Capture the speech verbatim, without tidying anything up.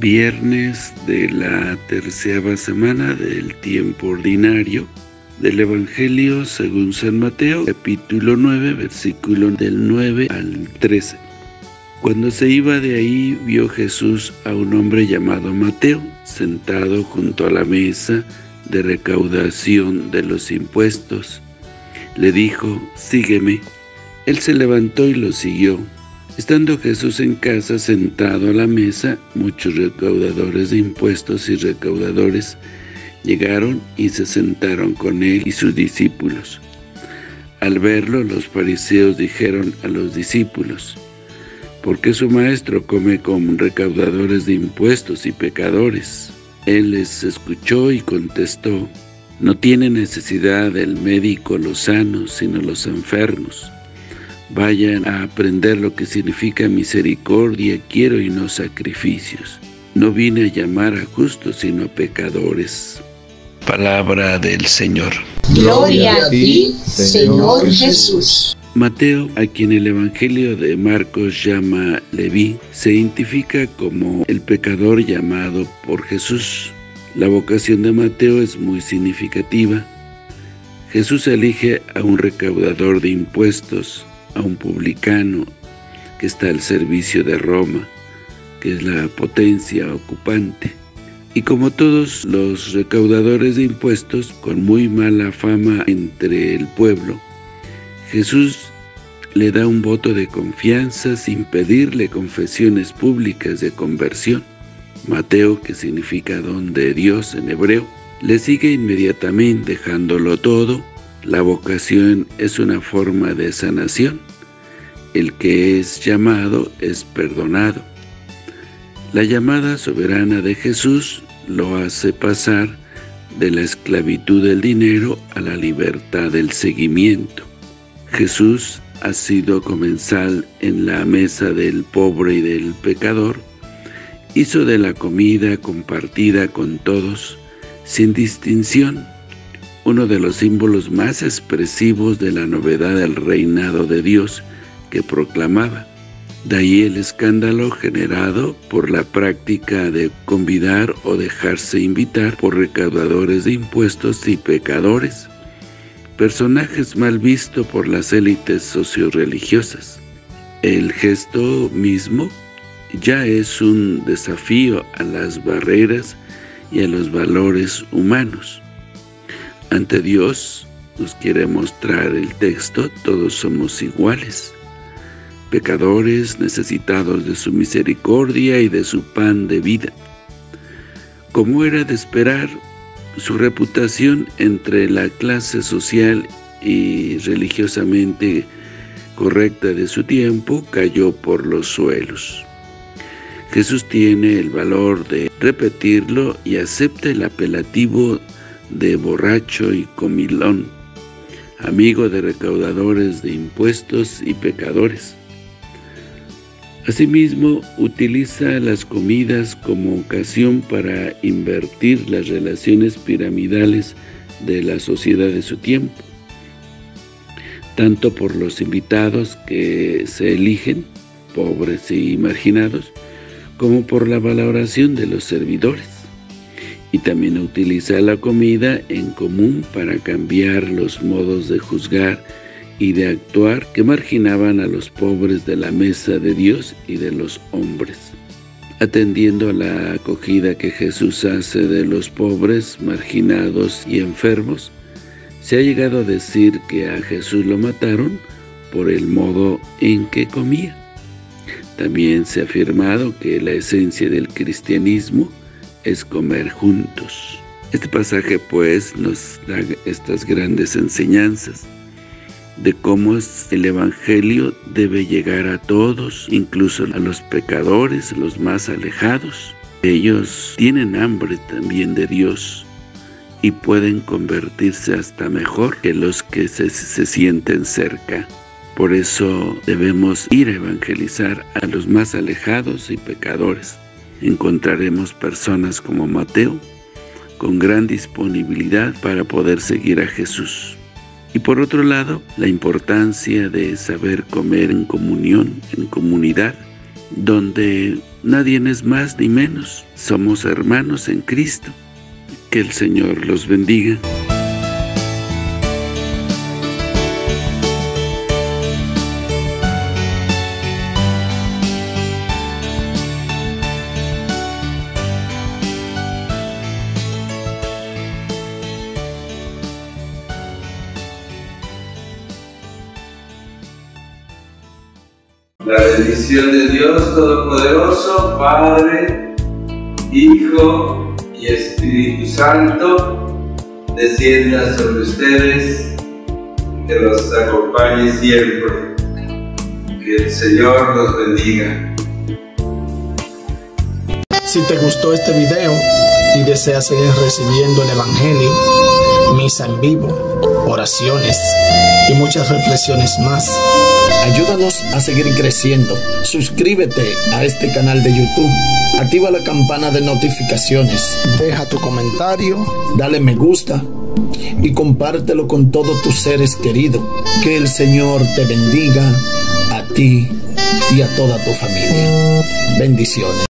Viernes de la tercera semana del tiempo ordinario del Evangelio según San Mateo, capítulo nueve, versículo del nueve al trece. Cuando se iba de ahí, vio Jesús a un hombre llamado Mateo, sentado junto a la mesa de recaudación de los impuestos. Le dijo: «Sígueme». Él se levantó y lo siguió. Estando Jesús en casa, sentado a la mesa, muchos recaudadores de impuestos y recaudadores llegaron y se sentaron con él y sus discípulos. Al verlo, los fariseos dijeron a los discípulos: «¿Por qué su maestro come con recaudadores de impuestos y pecadores?». Él les escuchó y contestó: «No tiene necesidad el médico los sanos, sino los enfermos. Vayan a aprender lo que significa misericordia quiero y no sacrificios. No vine a llamar a justos, sino a pecadores». Palabra del Señor. Gloria a ti, Señor Jesús. Mateo, a quien el Evangelio de Marcos llama Leví, se identifica como el pecador llamado por Jesús. La vocación de Mateo es muy significativa. Jesús elige a un recaudador de impuestos, a un publicano que está al servicio de Roma, que es la potencia ocupante. Y como todos los recaudadores de impuestos, con muy mala fama entre el pueblo, Jesús le da un voto de confianza sin pedirle confesiones públicas de conversión. Mateo, que significa don de Dios en hebreo, le sigue inmediatamente dejándolo todo. La vocación es una forma de sanación. El que es llamado es perdonado. La llamada soberana de Jesús lo hace pasar de la esclavitud del dinero a la libertad del seguimiento. Jesús ha sido comensal en la mesa del pobre y del pecador. Hizo de la comida compartida con todos, sin distinción, uno de los símbolos más expresivos de la novedad del reinado de Dios que proclamaba. De ahí el escándalo generado por la práctica de convidar o dejarse invitar por recaudadores de impuestos y pecadores, personajes mal vistos por las élites socioreligiosas. El gesto mismo ya es un desafío a las barreras y a los valores humanos. Ante Dios, nos quiere mostrar el texto, todos somos iguales, pecadores necesitados de su misericordia y de su pan de vida. Como era de esperar, su reputación entre la clase social y religiosamente correcta de su tiempo cayó por los suelos. Jesús tiene el valor de repetirlo y acepta el apelativo de borracho y comilón, amigo de recaudadores de impuestos y pecadores. Asimismo, utiliza las comidas como ocasión para invertir las relaciones piramidales de la sociedad de su tiempo, tanto por los invitados que se eligen, pobres y marginados, como por la valoración de los servidores. Y también utiliza la comida en común para cambiar los modos de juzgar y de actuar que marginaban a los pobres de la mesa de Dios y de los hombres. Atendiendo a la acogida que Jesús hace de los pobres, marginados y enfermos, se ha llegado a decir que a Jesús lo mataron por el modo en que comía. También se ha afirmado que la esencia del cristianismo es comer juntos. Este pasaje pues nos da estas grandes enseñanzas de cómo el Evangelio debe llegar a todos, incluso a los pecadores, los más alejados. Ellos tienen hambre también de Dios y pueden convertirse hasta mejor que los que se, se sienten cerca. Por eso debemos ir a evangelizar a los más alejados y pecadores. Encontraremos personas como Mateo, con gran disponibilidad para poder seguir a Jesús. Y por otro lado, la importancia de saber comer en comunión, en comunidad, donde nadie es más ni menos. Somos hermanos en Cristo. Que el Señor los bendiga. La bendición de Dios Todopoderoso, Padre, Hijo y Espíritu Santo, descienda sobre ustedes, que los acompañe siempre. Que el Señor los bendiga. Si te gustó este video y deseas seguir recibiendo el Evangelio, misa en vivo, oraciones y muchas reflexiones más, ayúdanos a seguir creciendo. Suscríbete a este canal de YouTube, activa la campana de notificaciones, deja tu comentario, dale me gusta y compártelo con todos tus seres queridos. Que el Señor te bendiga a ti y a toda tu familia. Bendiciones.